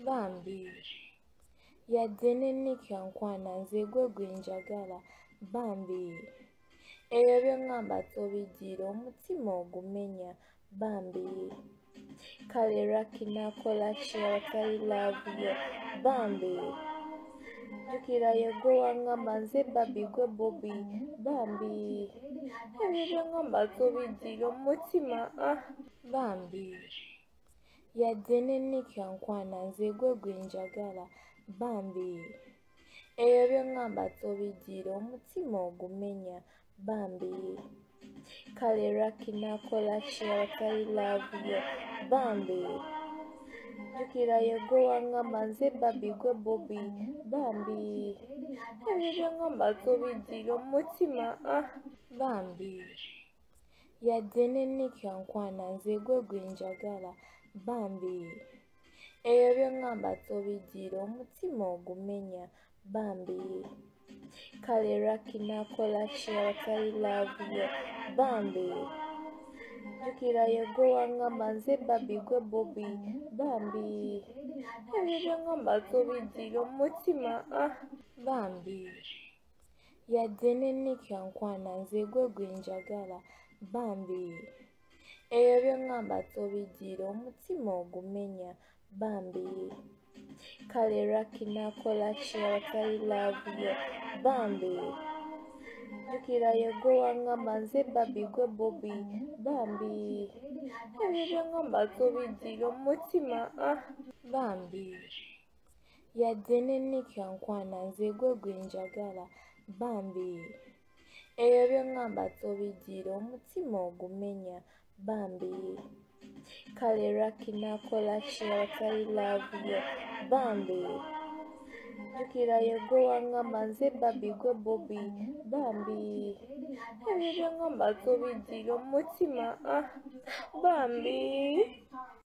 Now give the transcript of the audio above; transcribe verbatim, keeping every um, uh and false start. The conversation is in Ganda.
Bambi yadde ne Nick ankwana nze gwe gwe njagala. Bambi ebyo by'oŋŋamba tobiddira omutima ogumenya. Bambi kale Lucky nakola ki awatali love yo? Bambi jjukira ye gwe waŋŋamba nze Bobby gwe Bobby. Bambi ebyo by'oŋŋamba tobiddira omutima. Ah Bambi yadde ne Nick ankwana nze gwe gwe njagala. Bambi ebyo by'oŋŋamba tobiddira omutima ogumenya. Bambi kale Lucky nakola ki awatali love yo? Bambi jjukira ye gwe waŋŋamba nze Bobby gwe Bobby. Bambi ebyo by'oŋŋamba tobiddira omutima. Ah Bambi yadde ne Nick ankwana nze gwe gwe njagala. Bambi ebyo by'oŋŋamba tobiddira omutima ogumenya. Bambi kale Lucky nakola ki awatali love yo? Bambi jjukira ye gwe waŋŋamba nze Bobby gwe Bobby. Bambi ebyo by'oŋŋamba tobiddira omutima. Ah Bambi yadde ne Nick ankwana nze gwe gwe njagala. Bambi ebyo by'oŋŋamba tobiddira omutima ogumenya. Bambi kale Lucky nakola ki awatali love yo? Bambi jjukira ye gwe waŋŋamba nze Bobby gwe Bobby. Bambi ebyo by'oŋŋamba tobiddira omutima. Ah Bambi yadde ne Nick ankwana nze gwe gwe njagala. Bambi ebyo by'oŋŋamba tobiddira omutima ogumenya. Bambi kale Lucky nakola ki awatali love yo? Bambi jjukira ye gwe waŋŋamba nze Bobby gwe Bobby. Bambi ebyo by'oŋŋamba tobiddira omutima. Ah Bambi.